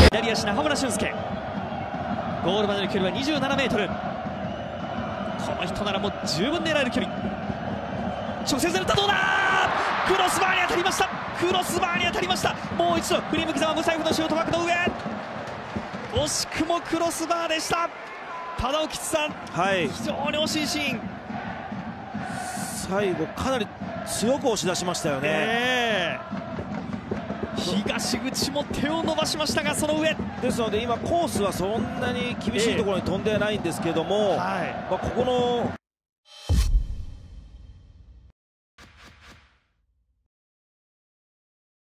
左足中村俊輔、ゴールまでの距離は27メートル。この人ならもう十分狙える距離。直接打った、どうだ、クロスバーに当たりました。クロスバーに当たりました。もう一度振り向きざま無細工のシュート枠の上、惜しくもクロスバーでした。忠興さん、非常に惜しいシーン。 最後かなり強く押し出しましたよね。 東口も手を伸ばしましたが、その上ですので今コースはそんなに厳しいところに飛んではないんですけども、ここの